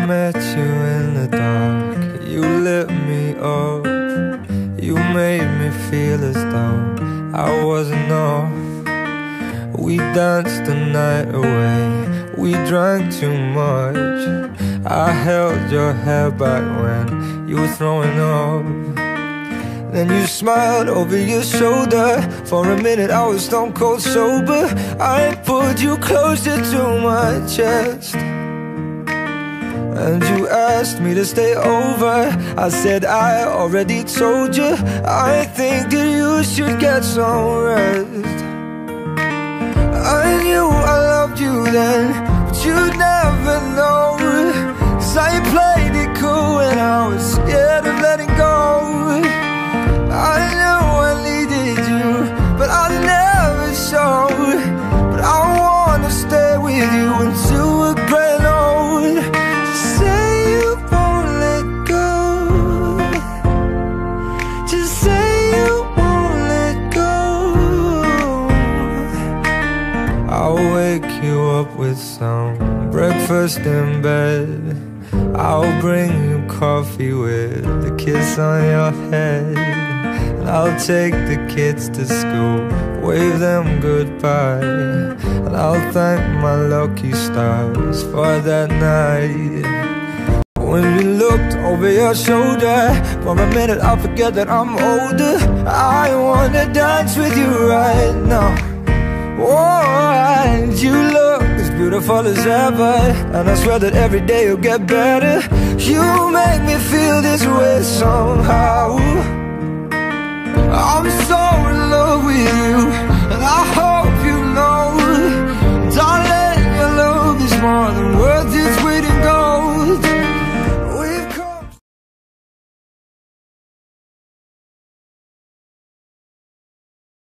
met you in the dark, you lit me up. You made me feel as though I wasn't off. We danced the night away, we drank too much. I held your hair back when you were throwing up. Then you smiled over your shoulder. For a minute I was stone cold sober. I pulled you closer to my chest, and you asked me to stay over. I said I already told you, I think that you should get some rest. I knew I loved you then, but you'd never know, 'cause I played it cool and I was scared of letting go. I knew I needed you, but I never showed. But I wanna stay with you until we're grown old. Just say you won't let go. Just say you won't let go. I'll wake you up with some breakfast in bed. I'll bring you coffee with a kiss on your head. I'll take the kids to school, wave them goodbye, and I'll thank my lucky stars for that night. When you looked over your shoulder, for a minute I forget that I'm older. I wanna dance with you right now. Oh, and you look as beautiful as ever, and I swear that every day you'll get better. You make me feel this way somehow.